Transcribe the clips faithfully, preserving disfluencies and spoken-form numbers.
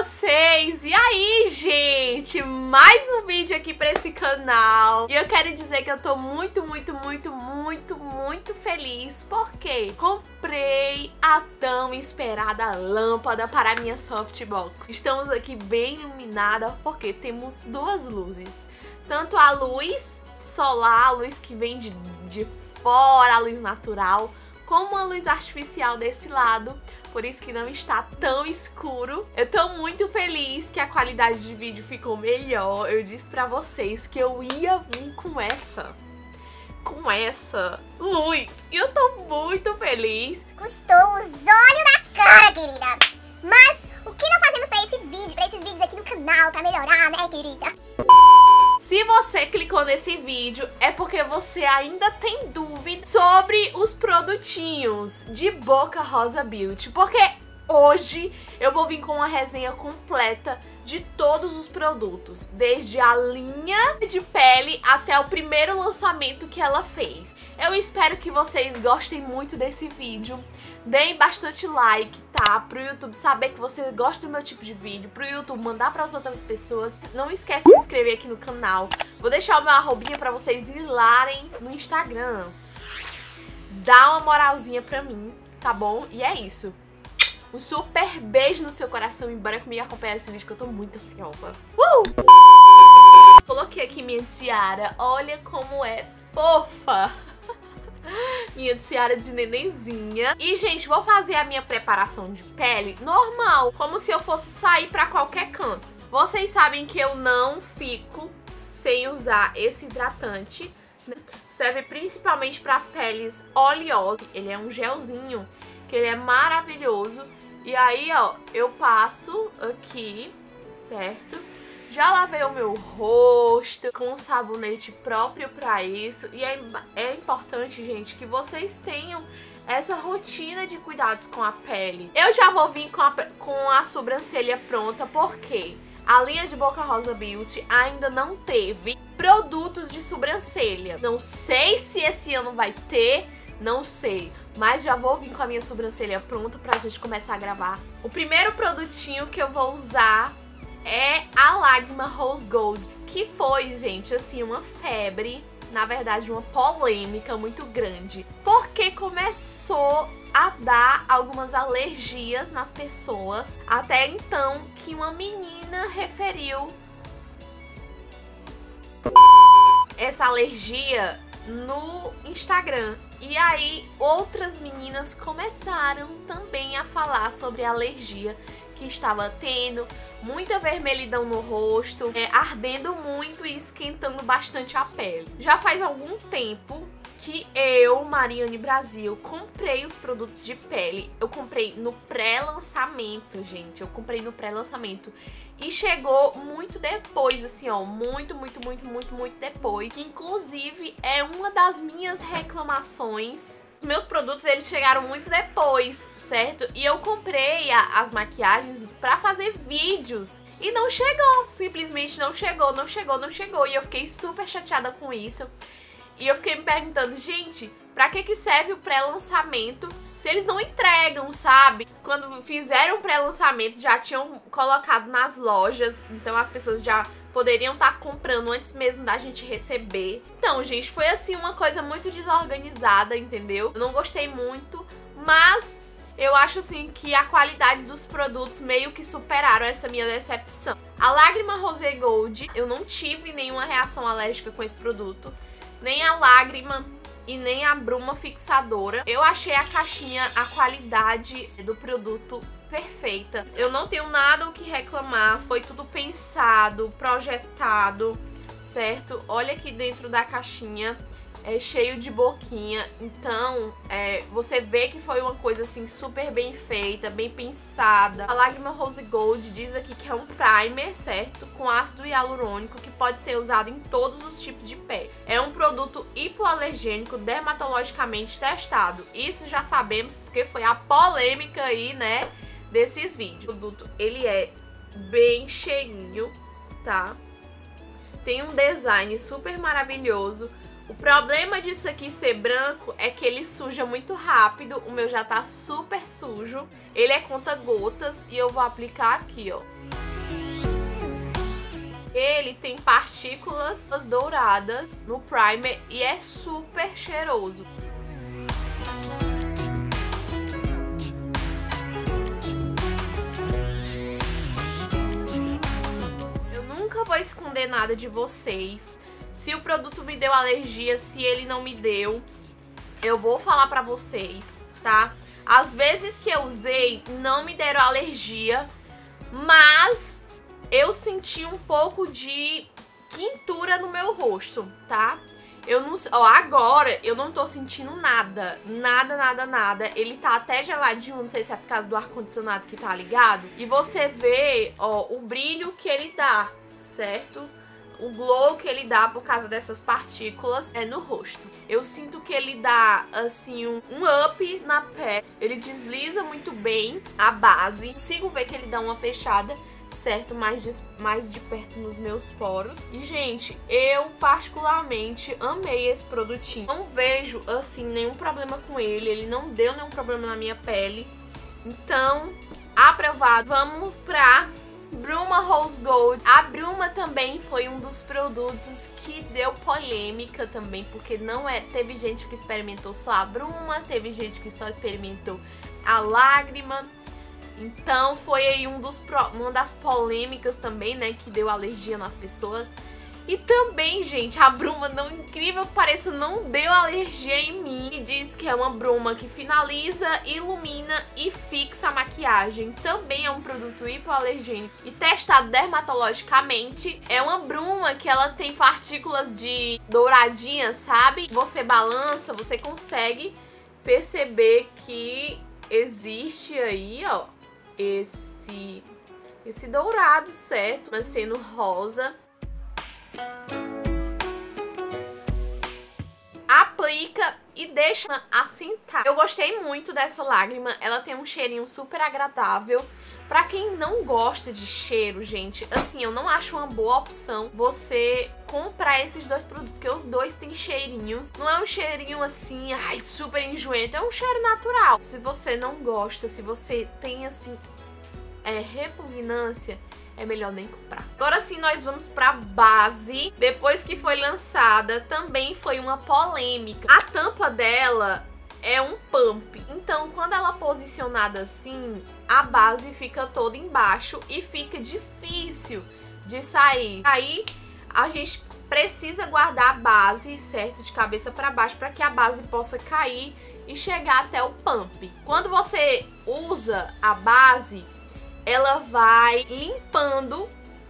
vocês? E aí, gente? Mais um vídeo aqui pra esse canal. E eu quero dizer que eu tô muito, muito, muito, muito, muito feliz porque comprei a tão esperada lâmpada para a minha softbox. Estamos aqui bem iluminada porque temos duas luzes. Tanto a luz solar, a luz que vem de, de fora, a luz natural, como a luz artificial desse lado. Por isso que não está tão escuro. Eu tô muito feliz que a qualidade de vídeo ficou melhor. Eu disse pra vocês que eu ia vir com essa, com essa luz. E eu tô muito feliz. Custou os olhos na cara, querida. Mas o que nós fazemos pra esse vídeo, pra esses vídeos aqui no canal, pra melhorar, né, querida? Se você clicou nesse vídeo, é porque você ainda tem dúvida sobre os produtinhos de Boca Rosa Beauty. Porque hoje eu vou vir com uma resenha completa de todos os produtos, desde a linha de pele até o primeiro lançamento que ela fez. Eu espero que vocês gostem muito desse vídeo. Deem bastante like, tá? Pro YouTube saber que você gosta do meu tipo de vídeo, pro YouTube mandar pras outras pessoas. Não esquece de se inscrever aqui no canal. Vou deixar o meu arrobinha pra vocês ir larem no Instagram. Dá uma moralzinha pra mim, tá bom? E é isso. Um super beijo no seu coração e bora comigo acompanhar esse vídeo que eu tô muito ansiosa. Uh! Coloquei aqui minha tiara. Olha como é fofa. Minha tiara de nenenzinha. E, gente, vou fazer a minha preparação de pele normal, como se eu fosse sair pra qualquer canto. Vocês sabem que eu não fico sem usar esse hidratante. Serve principalmente para as peles oleosas. Ele é um gelzinho, que ele é maravilhoso. E aí, ó, eu passo aqui, certo? Já lavei o meu rosto com um sabonete próprio pra isso. E é, é importante, gente, que vocês tenham essa rotina de cuidados com a pele. Eu já vou vir com a, com a sobrancelha pronta, porque a linha de Boca Rosa Beauty ainda não teve produtos de sobrancelha. Não sei se esse ano vai ter, não sei. Mas já vou vir com a minha sobrancelha pronta pra gente começar a gravar. O primeiro produtinho que eu vou usar é a Lágrima Rose Gold, que foi, gente, assim, uma febre, na verdade, uma polêmica muito grande, porque começou a dar algumas alergias nas pessoas, até então que uma menina referiu essa alergia no Instagram. E aí outras meninas começaram também a falar sobre a alergia que estava tendo, muita vermelhidão no rosto, é, ardendo muito e esquentando bastante a pele. Já faz algum tempo que eu, Mariane Brasil, comprei os produtos de pele. Eu comprei no pré-lançamento, gente. Eu comprei no pré-lançamento. E chegou muito depois, assim, ó. Muito, muito, muito, muito, muito depois. Que, inclusive, é uma das minhas reclamações. Os meus produtos, eles chegaram muito depois, certo? E eu comprei a, as maquiagens pra fazer vídeos. E não chegou. Simplesmente não chegou, não chegou, não chegou. E eu fiquei super chateada com isso. E eu fiquei me perguntando, gente, pra que que serve o pré-lançamento se eles não entregam, sabe? Quando fizeram o pré-lançamento, já tinham colocado nas lojas, então as pessoas já poderiam estar comprando antes mesmo da gente receber. Então, gente, foi assim uma coisa muito desorganizada, entendeu? Eu não gostei muito, mas eu acho assim que a qualidade dos produtos meio que superaram essa minha decepção. A Lágrima Rose Gold, eu não tive nenhuma reação alérgica com esse produto. Nem a lágrima e nem a bruma fixadora. Eu achei a caixinha, a qualidade do produto perfeita. Eu não tenho nada o que reclamar, foi tudo pensado, projetado, certo? Olha aqui dentro da caixinha, é cheio de boquinha, então é, você vê que foi uma coisa assim super bem feita, bem pensada. A Lágrima Rose Gold diz aqui que é um primer, certo? Com ácido hialurônico que pode ser usado em todos os tipos de pele. É um produto hipoalergênico dermatologicamente testado. Isso já sabemos porque foi a polêmica aí, né, desses vídeos. O produto, ele é bem cheinho, tá? Tem um design super maravilhoso. O problema disso aqui ser branco é que ele suja muito rápido. O meu já tá super sujo. Ele é conta-gotas e eu vou aplicar aqui, ó. Ele tem partículas douradas no primer e é super cheiroso. Eu nunca vou esconder nada de vocês. Se o produto me deu alergia, se ele não me deu, eu vou falar pra vocês, tá? Às vezes que eu usei, não me deram alergia, mas eu senti um pouco de quintura no meu rosto, tá? Eu não sei, ó, agora eu não tô sentindo nada, nada, nada, nada. Ele tá até geladinho, não sei se é por causa do ar-condicionado que tá ligado. E você vê, ó, o brilho que ele dá, certo? O glow que ele dá por causa dessas partículas é no rosto. Eu sinto que ele dá, assim, um, um up na pele. Ele desliza muito bem a base. Consigo ver que ele dá uma fechada, certo? Mais de, mais de perto nos meus poros. E, gente, eu particularmente amei esse produtinho. Não vejo, assim, nenhum problema com ele. Ele não deu nenhum problema na minha pele. Então, aprovado. Vamos pra Bruma Rose Gold. A Bruma também foi um dos produtos que deu polêmica também, porque não é, teve gente que experimentou só a Bruma, teve gente que só experimentou a lágrima. Então foi aí um dos, uma das polêmicas também, né, que deu alergia nas pessoas. E também, gente, a Bruma, não incrível que pareça, não deu alergia em mim. E diz que é uma bruma que finaliza, ilumina e fixa a maquiagem. Também é um produto hipoalergênico e testado dermatologicamente. É uma bruma que ela tem partículas de douradinhas, sabe? Você balança, você consegue perceber que existe aí, ó, esse, esse dourado, certo? Mas sendo rosa. Aplica e deixa assentar. Eu gostei muito dessa lágrima, ela tem um cheirinho super agradável. Pra quem não gosta de cheiro, gente, assim, eu não acho uma boa opção você comprar esses dois produtos, porque os dois têm cheirinhos. Não é um cheirinho assim, ai, super enjoento, é um cheiro natural. Se você não gosta, se você tem, assim, é, repugnância, é melhor nem comprar. Agora sim, nós vamos pra base. Depois que foi lançada, também foi uma polêmica. A tampa dela é um pump. Então, quando ela é posicionada assim, a base fica toda embaixo e fica difícil de sair. Aí, a gente precisa guardar a base, certo? De cabeça pra baixo, para que a base possa cair e chegar até o pump. Quando você usa a base, ela vai limpando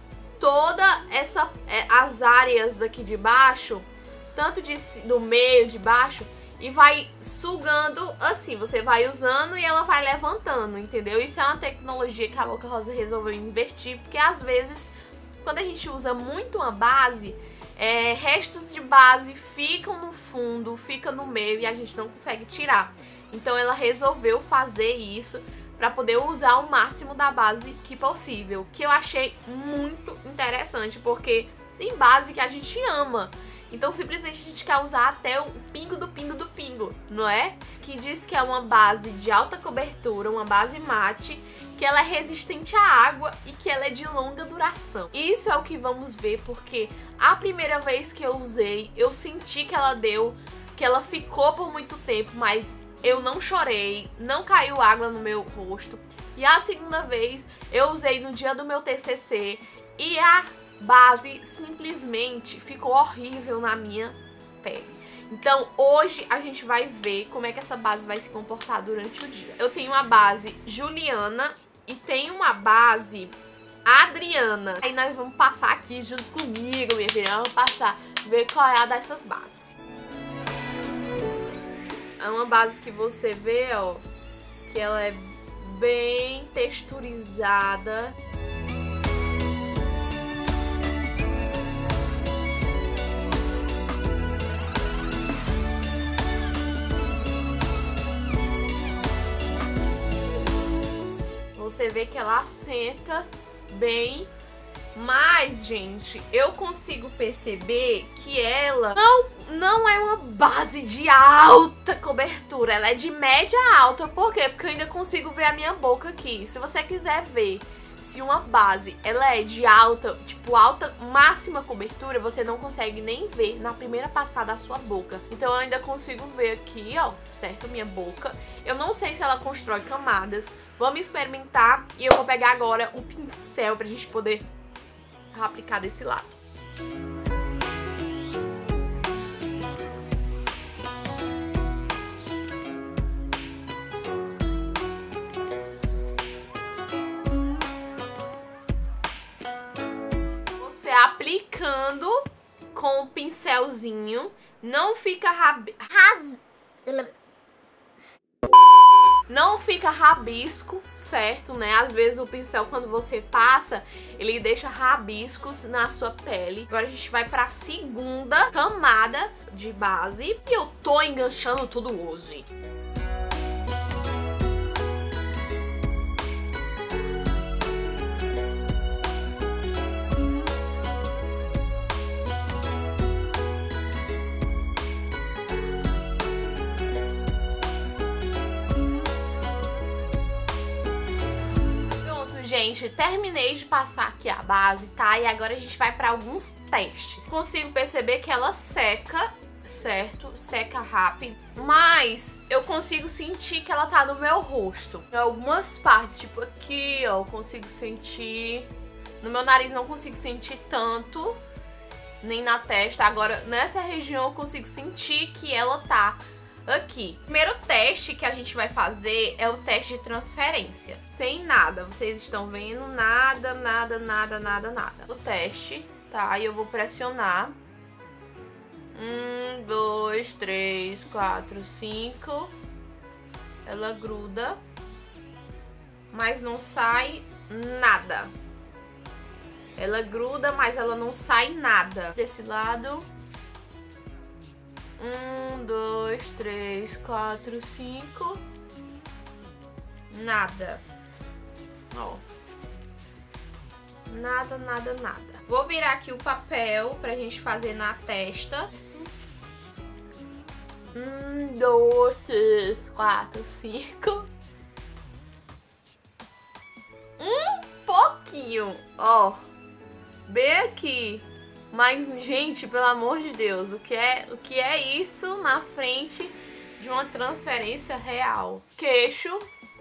toda essa as áreas daqui de baixo, tanto de, do meio, de baixo, e vai sugando assim, você vai usando e ela vai levantando, entendeu? Isso é uma tecnologia que a Boca Rosa resolveu investir, porque às vezes, quando a gente usa muito uma base, é, restos de base ficam no fundo, fica no meio e a gente não consegue tirar. Então ela resolveu fazer isso para poder usar o máximo da base que possível, que eu achei muito interessante, porque tem base que a gente ama, então simplesmente a gente quer usar até o pingo do pingo do pingo, não é? Que diz que é uma base de alta cobertura, uma base mate, que ela é resistente à água e que ela é de longa duração. Isso é o que vamos ver, porque a primeira vez que eu usei, eu senti que ela deu, que ela ficou por muito tempo, mas eu não chorei, não caiu água no meu rosto. E a segunda vez eu usei no dia do meu T C C e a base simplesmente ficou horrível na minha pele. Então hoje a gente vai ver como é que essa base vai se comportar durante o dia. Eu tenho uma base Juliana e tenho uma base Adriana. Aí nós vamos passar aqui junto comigo, minha filha. Vamos passar, ver qual é a dessas bases. É uma base que você vê, ó, que ela é bem texturizada. Você vê que ela assenta bem Mas, gente, eu consigo perceber que ela não, não é uma base de alta cobertura. Ela é de média alta. Por quê? Porque eu ainda consigo ver a minha boca aqui. Se você quiser ver se uma base ela é de alta, tipo alta máxima cobertura, você não consegue nem ver na primeira passada a sua boca. Então eu ainda consigo ver aqui, ó, certo? Minha boca. Eu não sei se ela constrói camadas. Vamos experimentar e eu vou pegar agora um pincel pra gente poder aplicar desse lado. Você aplicando com o pincelzinho, não fica rab... Ras... Não fica rabisco, certo, né? Às vezes o pincel, quando você passa, ele deixa rabiscos na sua pele. Agora a gente vai pra segunda camada de base. E eu tô enganchando tudo hoje. Gente, terminei de passar aqui a base, tá? E agora a gente vai para alguns testes. Consigo perceber que ela seca, certo? Seca rápido. Mas eu consigo sentir que ela tá no meu rosto. Em algumas partes, tipo aqui, ó, eu consigo sentir. No meu nariz não consigo sentir tanto, nem na testa. Agora, nessa região eu consigo sentir que ela tá aqui. O primeiro teste que a gente vai fazer é o teste de transferência. Sem nada. Vocês estão vendo? Nada, nada, nada, nada, nada. O teste, tá? E eu vou pressionar. Um, dois, três, quatro, cinco. Ela gruda. Mas não sai nada. Ela gruda, mas ela não sai nada. Desse lado. Um, dois, três, quatro, cinco. Nada. Ó. Nada, nada, nada. Vou virar aqui o papel pra gente fazer na testa. Um, dois, três, quatro, cinco. Um pouquinho, ó. Bem aqui. Mas, gente, pelo amor de Deus, o que é, o que é isso na frente de uma transferência real? Queixo.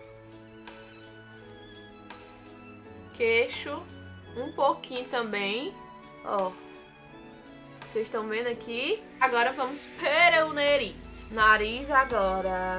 Queixo. Um pouquinho também. Ó. Vocês estão vendo aqui? Agora vamos para o nariz. Nariz agora.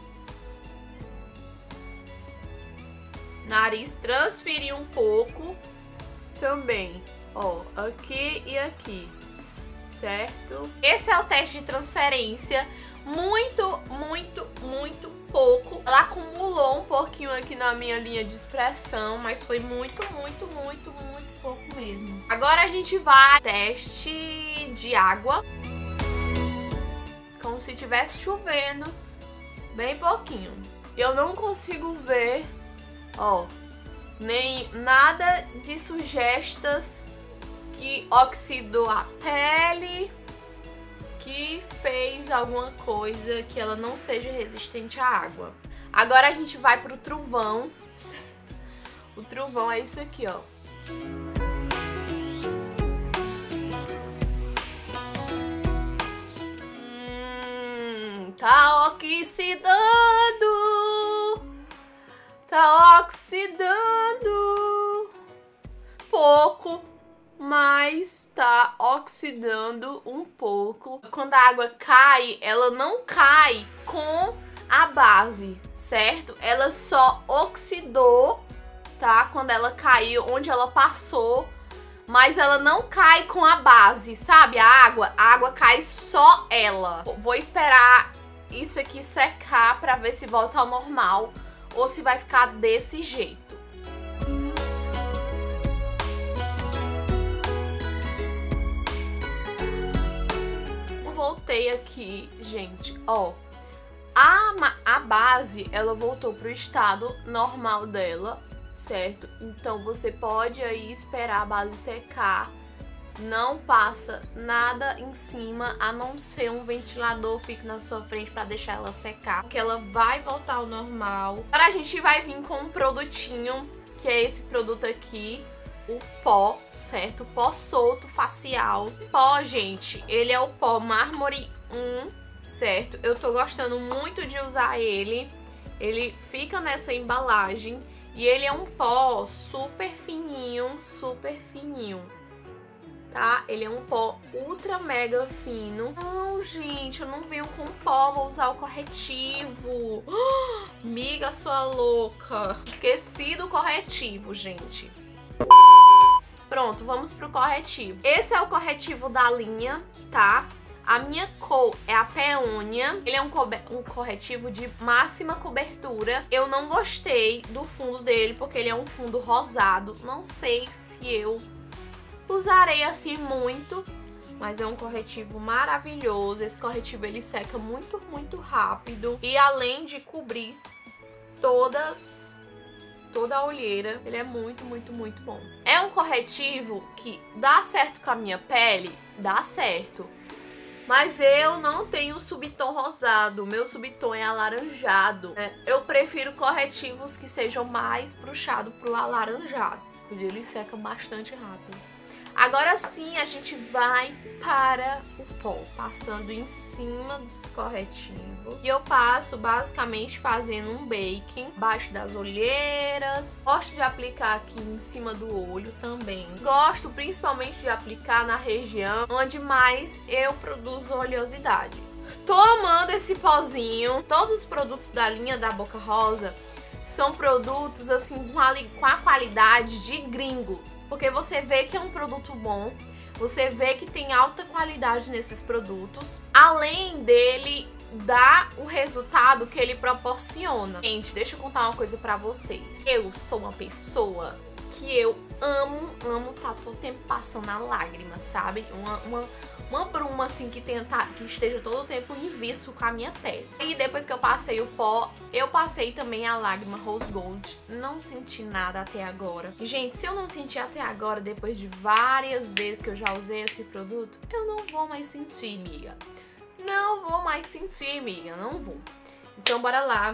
Nariz transferir um pouco também. Ó, aqui e aqui, certo? Esse é o teste de transferência. Muito, muito, muito pouco. Ela acumulou um pouquinho aqui na minha linha de expressão, mas foi muito, muito, muito, muito pouco mesmo. Agora a gente vai teste de água. Como se estivesse chovendo. Bem pouquinho. Eu não consigo ver, ó, nem nada de sugestas que oxidou a pele, que fez alguma coisa que ela não seja resistente à água. Agora a gente vai pro trovão, certo? O trovão é isso aqui, ó. Hum, tá oxidando, tá oxidando pouco. Mas tá oxidando um pouco. Quando a água cai, ela não cai com a base, certo? Ela só oxidou, tá? Quando ela caiu, onde ela passou. Mas ela não cai com a base, sabe? A água, a água cai só ela. Vou esperar isso aqui secar pra ver se volta ao normal ou se vai ficar desse jeito. Voltei aqui, gente, ó, a, a base, ela voltou pro estado normal dela, certo? Então você pode aí esperar a base secar. Não passa nada em cima, a não ser um ventilador fique na sua frente para deixar ela secar, porque ela vai voltar ao normal. Agora a gente vai vir com um produtinho, que é esse produto aqui, o pó, certo? Pó solto facial. O pó, gente, ele é o pó Mármore um, certo? Eu tô gostando muito de usar ele. Ele fica nessa embalagem e ele é um pó super fininho, super fininho. Tá? Ele é um pó ultra mega fino. Não, gente, eu não venho com pó, vou usar o corretivo. Oh, amiga, sua louca. Esqueci do corretivo, gente. Pronto, vamos pro corretivo. Esse é o corretivo da linha, tá? A minha cor é a Peônia. Ele é um, um corretivo de máxima cobertura. Eu não gostei do fundo dele, porque ele é um fundo rosado. Não sei se eu usarei assim muito, mas é um corretivo maravilhoso. Esse corretivo ele seca muito, muito rápido. E além de cobrir todas, toda a olheira, ele é muito, muito, muito bom. É um corretivo que dá certo com a minha pele? Dá certo. Mas eu não tenho subtom rosado, meu subtom é alaranjado. É, eu prefiro corretivos que sejam mais puxados pro alaranjado, porque ele seca bastante rápido. Agora sim a gente vai para o pó, passando em cima dos corretivos. E eu passo basicamente fazendo um baking embaixo das olheiras. Gosto de aplicar aqui em cima do olho também. Gosto principalmente de aplicar na região onde mais eu produzo oleosidade. Tô amando esse pozinho. Todos os produtos da linha da Boca Rosa são produtos assim com a, com a qualidade de gringo. Porque você vê que é um produto bom, você vê que tem alta qualidade nesses produtos, além dele dar o resultado que ele proporciona. Gente, deixa eu contar uma coisa pra vocês. Eu sou uma pessoa que eu amo, amo tá todo tempo passando a lágrima, sabe? Uma, uma, uma bruma assim que, tenta, que esteja todo o tempo em viço com a minha pele. E depois que eu passei o pó, eu passei também a lágrima Rose Gold. Não senti nada até agora. E, gente, se eu não senti até agora, depois de várias vezes que eu já usei esse produto, eu não vou mais sentir, amiga. Não vou mais sentir, amiga. Não vou. Então, bora lá.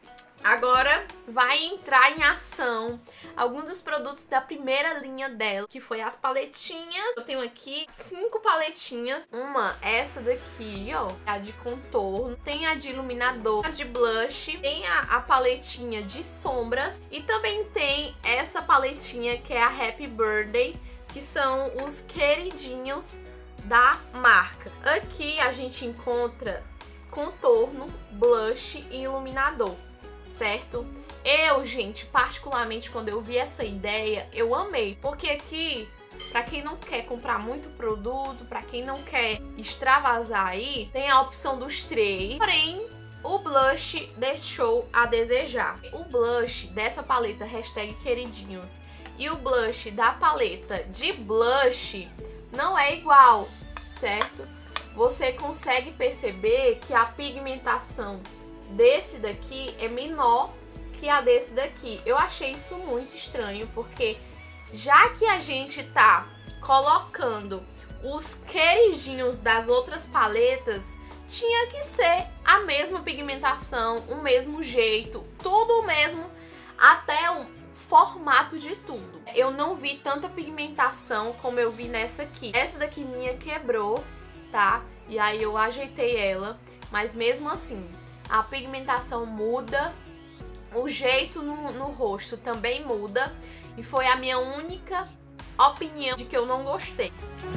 Agora vai entrar em ação alguns dos produtos da primeira linha dela, que foi as paletinhas. Eu tenho aqui cinco paletinhas. Uma, essa daqui, ó, a de contorno. Tem a de iluminador, a de blush. Tem a, a paletinha de sombras. E também tem essa paletinha que é a Happy Birthday, que são os queridinhos da marca. Aqui a gente encontra contorno, blush e iluminador, certo? Eu, gente, particularmente quando eu vi essa ideia, eu amei, porque aqui, pra quem não quer comprar muito produto, pra quem não quer extravasar aí, tem a opção dos três, porém, o blush deixou a desejar. O blush dessa paleta hashtag queridinhos e o blush da paleta de blush não é igual, certo? Você consegue perceber que a pigmentação desse daqui é menor que a desse daqui. Eu achei isso muito estranho, porque já que a gente tá colocando os queridinhos das outras paletas, tinha que ser a mesma pigmentação, o mesmo jeito, tudo o mesmo, até o formato de tudo. Eu não vi tanta pigmentação como eu vi nessa aqui. Essa daqui minha quebrou, tá? E aí eu ajeitei ela, mas mesmo assim, a pigmentação muda, o jeito no, no rosto também muda, e foi a minha única opinião de que eu não gostei.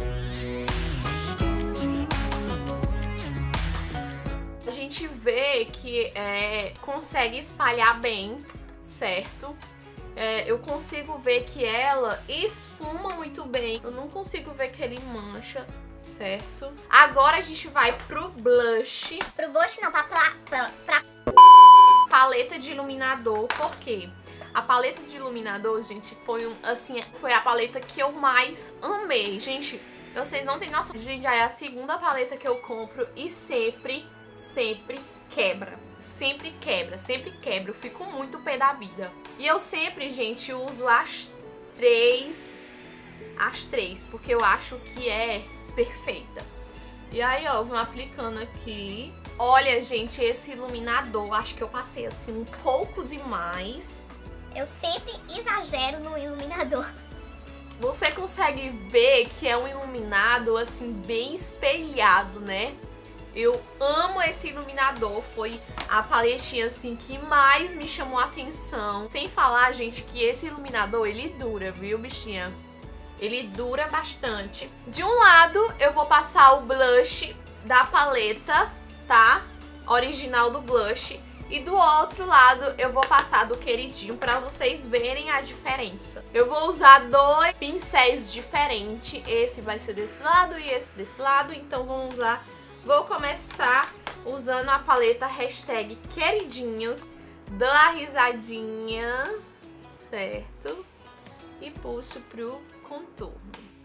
A gente vê que é, consegue espalhar bem, certo? É, eu consigo ver que ela esfuma muito bem, eu não consigo ver que ele mancha, certo? Agora a gente vai pro blush. Pro blush não, pra... pra, pra, pra... paleta de iluminador, porque a paleta de iluminador, gente, foi um, assim, foi a paleta que eu mais amei. Gente, vocês não têm noção. Gente, já é a segunda paleta que eu compro e sempre, sempre quebra. sempre quebra, sempre quebra. Eu fico muito pé da vida. E eu sempre, gente, uso as três, as três, porque eu acho que é perfeita. E aí, ó, vou aplicando aqui. Olha, gente, esse iluminador, acho que eu passei, assim, um pouco demais. Eu sempre exagero no iluminador. Você consegue ver que é um iluminado, assim, bem espelhado, né? Eu amo esse iluminador, foi a paletinha, assim, que mais me chamou a atenção. Sem falar, gente, que esse iluminador, ele dura, viu, bichinha? Ele dura bastante. De um lado, eu vou passar o blush da paleta, tá? Original do blush. E do outro lado eu vou passar do queridinho pra vocês verem a diferença. Eu vou usar dois pincéis diferentes. Esse vai ser desse lado e esse desse lado. Então vamos lá. Vou começar usando a paleta hashtag queridinhos. Dou a risadinha, certo? E puxo pro contorno.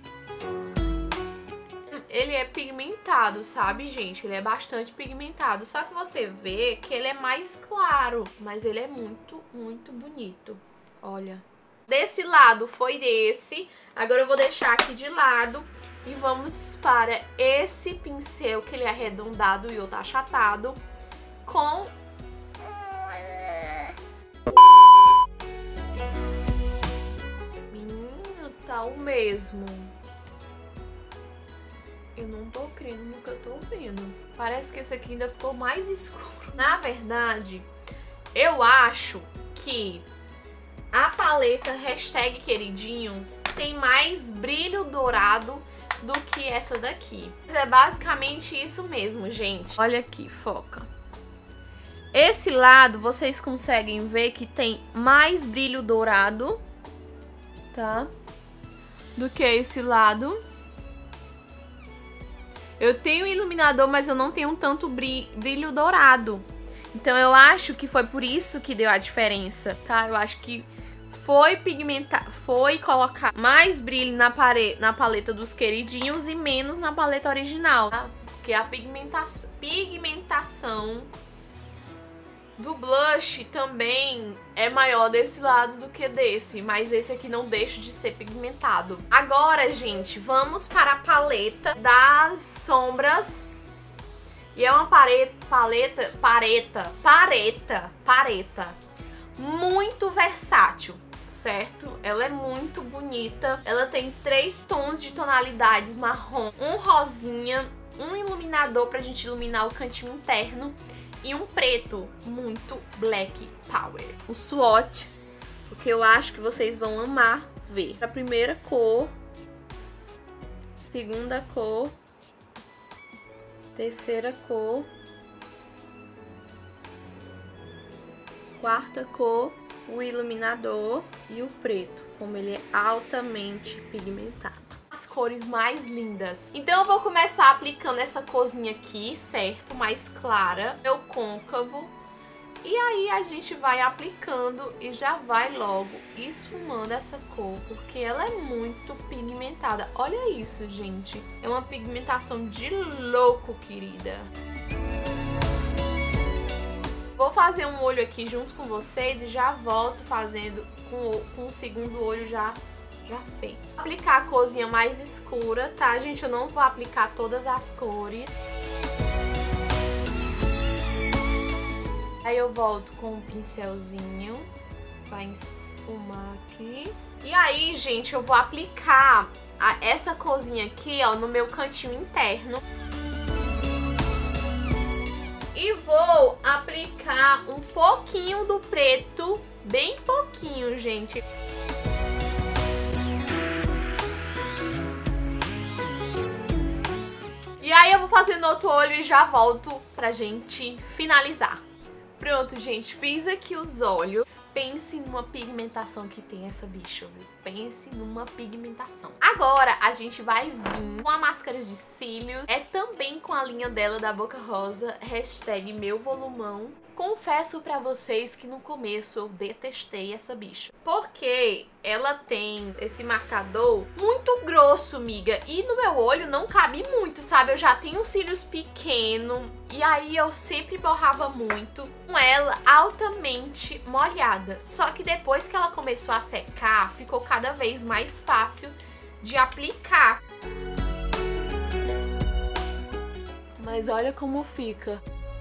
Ele é pigmentado, sabe, gente? Ele é bastante pigmentado. Só que você vê que ele é mais claro. Mas ele é muito, muito bonito. Olha. Desse lado foi desse. Agora eu vou deixar aqui de lado. E vamos para esse pincel, que ele é arredondado e outro achatado. Com... Menino, tá o mesmo. Eu não tô crendo no que eu tô vendo. Parece que esse aqui ainda ficou mais escuro. Na verdade, eu acho que a paleta hashtag queridinhos tem mais brilho dourado do que essa daqui. É basicamente isso mesmo, gente. Olha aqui, foca. Esse lado, vocês conseguem ver que tem mais brilho dourado, tá? Do que esse lado. Eu tenho iluminador, mas eu não tenho tanto brilho dourado. Então eu acho que foi por isso que deu a diferença, tá? Eu acho que foi pigmentar, foi colocar mais brilho na, pare... na paleta dos queridinhos e menos na paleta original, tá? Porque a pigmentação, pigmentação do blush também é maior desse lado do que desse, mas esse aqui não deixa de ser pigmentado. Agora, gente, vamos para a paleta das sombras. E é uma paleta, paleta, pareta, pareta, pareta, muito versátil, certo? Ela é muito bonita. Ela tem três tons de tonalidades marrom, um rosinha, um iluminador pra gente iluminar o cantinho interno e um preto muito black power. O swatch, o que eu acho que vocês vão amar ver. A primeira cor, segunda cor, terceira cor, quarta cor, o iluminador e o preto, como ele é altamente pigmentado. As cores mais lindas. Então eu vou começar aplicando essa corzinha aqui, certo? Mais clara, meu côncavo. E aí a gente vai aplicando e já vai logo esfumando essa cor, porque ela é muito pigmentada. Olha isso, gente. É uma pigmentação de louco, querida. Vou fazer um olho aqui junto com vocês e já volto fazendo com, com o segundo olho já Já feito. Vou aplicar a corzinha mais escura, tá, gente? Eu não vou aplicar todas as cores. Aí eu volto com um pincelzinho. Vai esfumar aqui. E aí, gente, eu vou aplicar a, essa corzinha aqui, ó, no meu cantinho interno. E vou aplicar um pouquinho do preto, bem pouquinho, gente. E aí eu vou fazer no outro olho e já volto pra gente finalizar. Pronto, gente, fiz aqui os olhos. Pense numa pigmentação que tem essa bicha, viu? Pense numa pigmentação. Agora a gente vai vir com a máscara de cílios. É também com a linha dela da Boca Rosa, hashtag meu volumão. Confesso pra vocês que no começo eu detestei essa bicha, porque ela tem esse marcador muito grosso, miga, e no meu olho não cabe muito, sabe? Eu já tenho os cílios pequenos, e aí eu sempre borrava muito com ela altamente molhada. Só que depois que ela começou a secar, ficou cada vez mais fácil de aplicar. Mas olha como fica.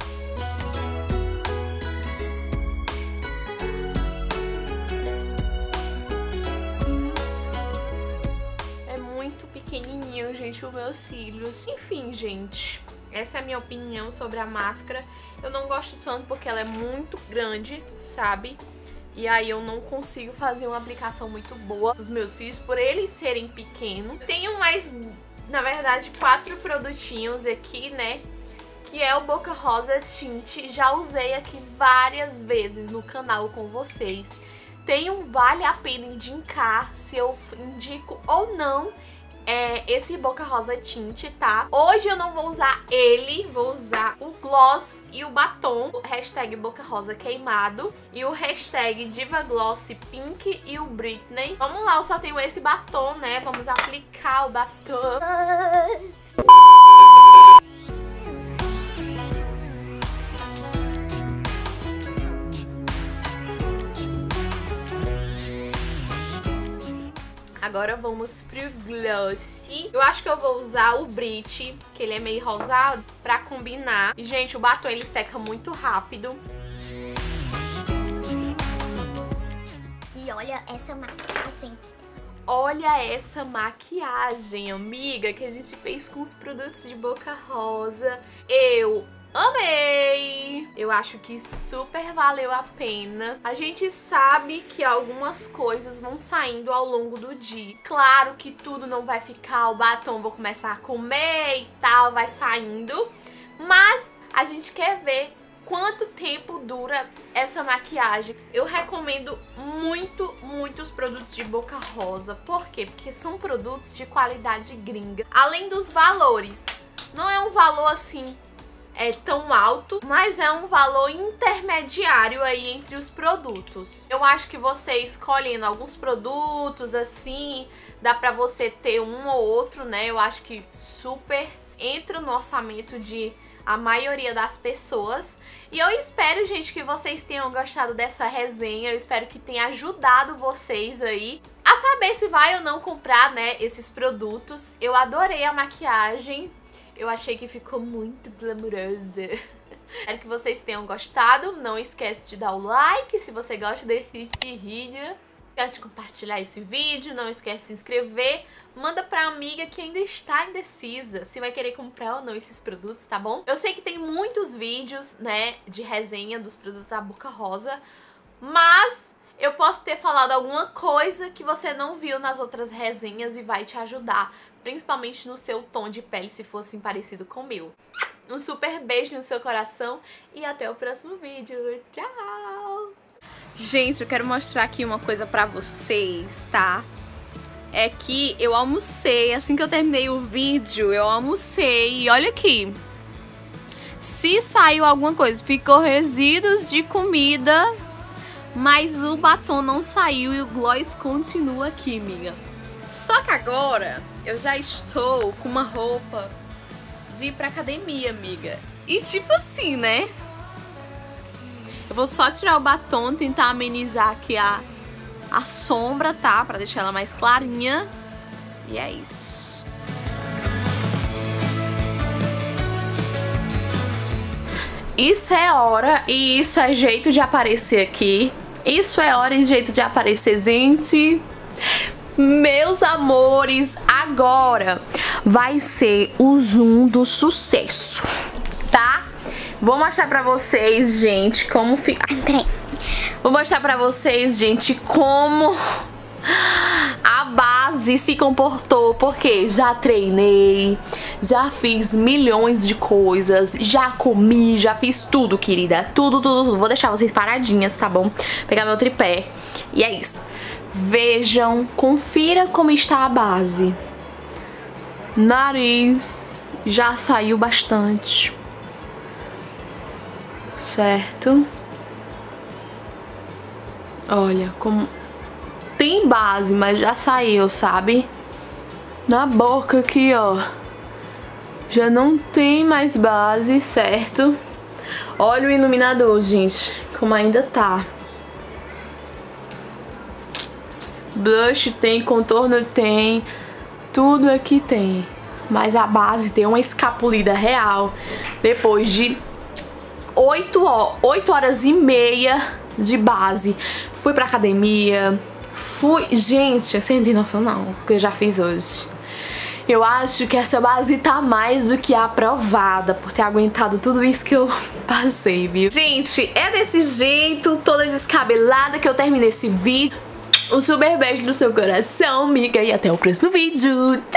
Pequenininho, gente, os meus cílios. Enfim, gente, essa é a minha opinião sobre a máscara. Eu não gosto tanto porque ela é muito grande, sabe? E aí eu não consigo fazer uma aplicação muito boa dos meus cílios por eles serem pequenos. Tenho mais, na verdade, quatro produtinhos aqui, né? Que é o Boca Rosa Tint. Já usei aqui várias vezes no canal com vocês. Tem um vale a pena indicar se eu indico ou não é esse Boca Rosa Tint, tá? Hoje eu não vou usar ele, vou usar o gloss e o batom, o hashtag Boca Rosa Queimado e o hashtag Diva Gloss Pink e o Britney. Vamos lá, eu só tenho esse batom, né? Vamos aplicar o batom. Agora vamos pro gloss. Eu acho que eu vou usar o Brit, que ele é meio rosado, pra combinar. E, gente, o batom ele seca muito rápido. E olha essa maquiagem. Olha essa maquiagem, amiga, que a gente fez com os produtos de Boca Rosa. Eu amei! Eu acho que super valeu a pena. A gente sabe que algumas coisas vão saindo ao longo do dia. Claro que tudo não vai ficar, o batom vou começar a comer e tal, vai saindo. Mas a gente quer ver quanto tempo dura essa maquiagem. Eu recomendo muito, muito os produtos de Boca Rosa. Por quê? Porque são produtos de qualidade gringa. Além dos valores, não é um valor assim é tão alto, mas é um valor intermediário aí entre os produtos. Eu acho que você escolhendo alguns produtos assim, dá pra você ter um ou outro, né? Eu acho que super entra no orçamento de a maioria das pessoas. E eu espero, gente, que vocês tenham gostado dessa resenha. Eu espero que tenha ajudado vocês aí a saber se vai ou não comprar, né, esses produtos. Eu adorei a maquiagem. Eu achei que ficou muito glamourosa. Espero que vocês tenham gostado. Não esquece de dar o like se você gosta desse vídeo. Não esquece de compartilhar esse vídeo. Não esquece de se inscrever. Manda pra amiga que ainda está indecisa se vai querer comprar ou não esses produtos, tá bom? Eu sei que tem muitos vídeos, né, de resenha dos produtos da Boca Rosa, mas eu posso ter falado alguma coisa que você não viu nas outras resenhas e vai te ajudar, principalmente no seu tom de pele, se fosse parecido com o meu. Um super beijo no seu coração e até o próximo vídeo. Tchau! Gente, eu quero mostrar aqui uma coisa pra vocês, tá? É que eu almocei, assim que eu terminei o vídeo, eu almocei e olha aqui. Se saiu alguma coisa, ficou resíduos de comida, mas o batom não saiu e o gloss continua aqui, amiga. Só que agora eu já estou com uma roupa de ir pra academia, amiga. E tipo assim, né? Eu vou só tirar o batom, tentar amenizar aqui a, a sombra, tá? Pra deixar ela mais clarinha. E é isso. Isso é hora e isso é jeito de aparecer aqui. Isso é hora e jeito de aparecer, gente. Meus amores, agora vai ser o zoom do sucesso, tá? Vou mostrar pra vocês, gente, como fica... Peraí. Vou mostrar pra vocês, gente, como a base se comportou, porque já treinei, já fiz milhões de coisas, já comi, já fiz tudo, querida. Tudo, tudo, tudo. Vou deixar vocês paradinhas, tá bom? Pegar meu tripé. E é isso. Vejam, confira como está a base. Nariz já saiu bastante. certo? Olha, como tem base, mas já saiu, sabe? Na boca aqui, ó, já não tem mais base, certo? Olha o iluminador, gente, como ainda tá. Blush tem, contorno tem, tudo aqui tem. Mas a base deu uma escapulida real depois de oito horas e meia de base. Fui pra academia, fui... Gente, você não tem noção não, o que eu já fiz hoje. Eu acho que essa base tá mais do que aprovada por ter aguentado tudo isso que eu passei, viu? Gente, é desse jeito, toda descabelada, que eu terminei esse vídeo. Um super beijo no seu coração, amiga, e até o próximo vídeo.